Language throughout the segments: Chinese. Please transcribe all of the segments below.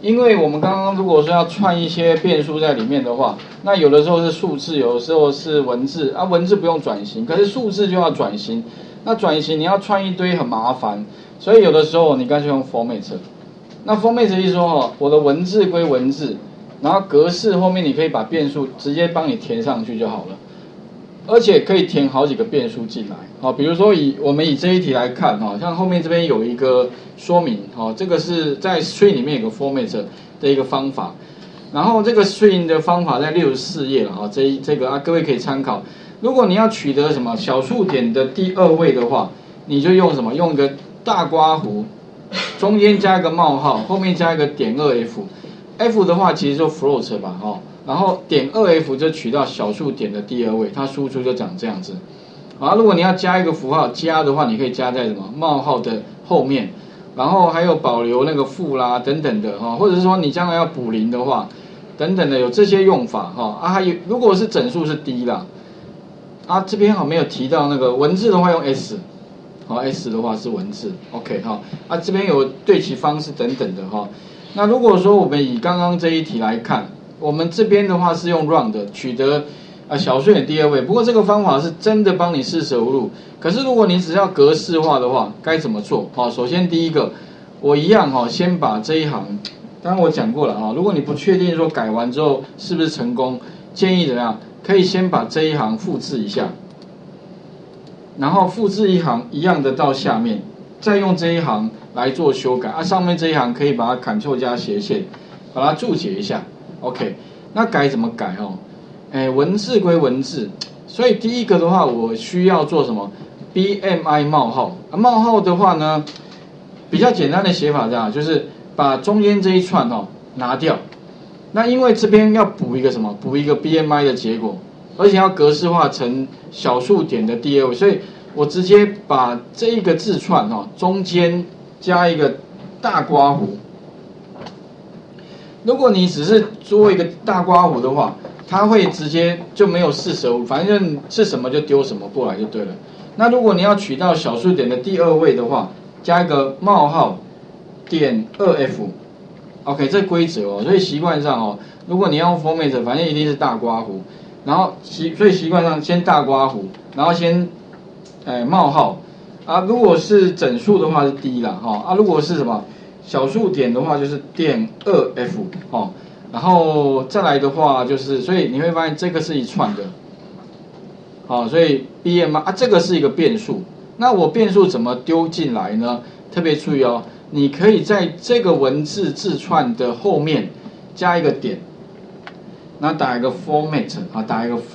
因为我们刚刚如果说要串一些变数在里面的话，那有的时候是数字，有的时候是文字啊，文字不用转型，可是数字就要转型。那转型你要串一堆很麻烦，所以有的时候你干脆用 format。那 format 意思说我的文字归文字，然后格式后面你可以把变数直接帮你填上去就好了，而且可以填好几个变数进来。比如说我们以这一题来看，像后面这边有一个说明，这个是在 string 里面有个 format 的一个方法，然后这个 string 的方法在64页了，这个各位可以参考。如果你要取得什么小数点的第2位的话，你就用什么？用一个大刮弧，中间加一个冒号，后面加一个点2f。f 的话其实就 float 吧，然后点2f 就取到小数点的第2位，它输出就长这样子。好，如果你要加一个符号加的话，你可以加在什么冒号的后面，然后还有保留那个负啦等等的或者是说你将来要补0的话，等等的有这些用法还有如果是整数是 D 啦。这边没有提到那个文字的话用 S，S 的话是文字 ，OK 这边有对齐方式等等的那如果说我们以刚刚这一题来看，我们这边的话是用 round 取得小数点第2位，不过这个方法是真的帮你四舍五入。可是如果你只要格式化的话，该怎么做？首先第一个，我一样先把这一行，当然我讲过了如果你不确定说改完之后是不是成功，建议怎么样？可以先把这一行复制一下，然后复制一行一样的到下面，再用这一行来做修改上面这一行可以把它 Ctrl 加斜线，把它注解一下 ，OK。那改怎么改文字归文字，所以第一个的话，我需要做什么 ？BMI 冒号冒号的话呢，比较简单的写法这样，就是把中间这一串拿掉。那因为这边要补一个什么？补一个 BMI 的结果，而且要格式化成小数点的第2位，所以我直接把这一个字串中间加一个大刮弧。如果你只是做一个大刮弧的话，它会直接就没有四舍五，反正是什么就丢什么过来就对了。那如果你要取到小数点的第2位的话，加一个冒号点2f。OK， 这规则所以习惯上如果你要用 format， 反正一定是大刮弧，然后所以习惯上先大刮弧，然后先冒号如果是整数的话是 D 啦如果是什么小数点的话就是点2f 然后再来的话就是，所以你会发现这个是一串的所以 BMI 这个是一个变数，那我变数怎么丢进来呢？特别注意你可以在这个文字字串的后面加一个点，那打一个 format 打一个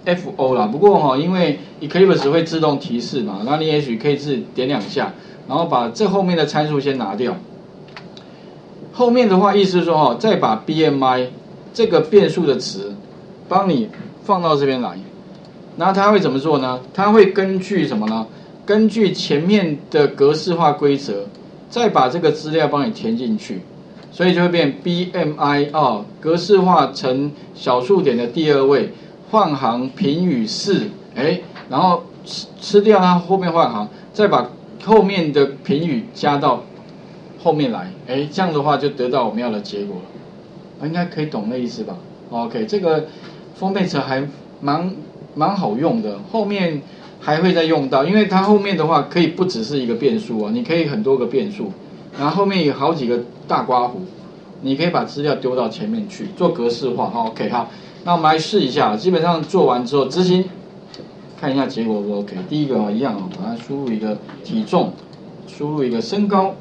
FO 啦。不过因为 Eclipse 会自动提示嘛，那你也许可以自己点2下，然后把这后面的参数先拿掉。后面的话意思是说再把 BMI 这个变数的词帮你放到这边来，那它会怎么做呢？它会根据什么呢？根据前面的格式化规则，再把这个资料帮你填进去，所以就会变 BMI 格式化成小数点的第2位，换行评语4，然后吃掉它后面换行，再把后面的评语加到后面来，这样的话就得到我们要的结果了。应该可以懂那意思吧 ？OK， 这个 format 还蛮好用的，后面还会再用到，因为它后面的话可以不只是一个变数你可以很多个变数，然后后面有好几个大刮弧，你可以把资料丢到前面去做格式化。OK， 好，那我们来试一下，基本上做完之后执行，看一下结果不 OK。第一个一样把它输入一个体重，输入一个身高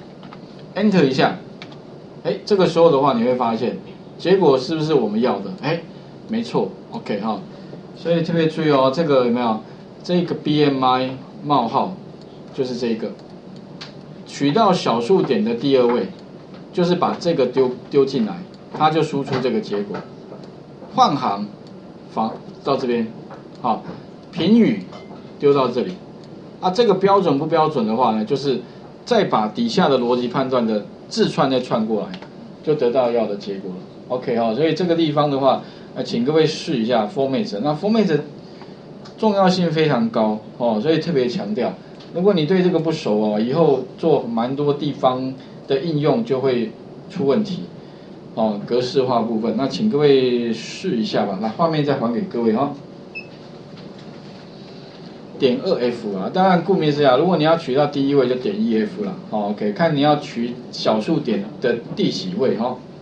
，Enter 一下，这个时候的话你会发现结果是不是我们要的？没错 ，OK 所以特别注意这个有没有？这个 BMI 冒号就是这个，取到小数点的第2位，就是把这个丢进来，它就输出这个结果。换行到这边，评语丢到这里，这个标准不标准的话呢，就是再把底下的逻辑判断的字串再串过来，就得到要的结果了。OK 所以这个地方的话，请各位试一下 format。那 format 重要性非常高所以特别强调，如果你对这个不熟以后做蛮多地方的应用就会出问题。 哦，格式化部分。那请各位试一下吧，来画面再还给各位哈。点2F 啊，当然顾名思义啊，如果你要取到第一位就点1F 啦。好 ，OK， 看你要取小数点的第几位哈。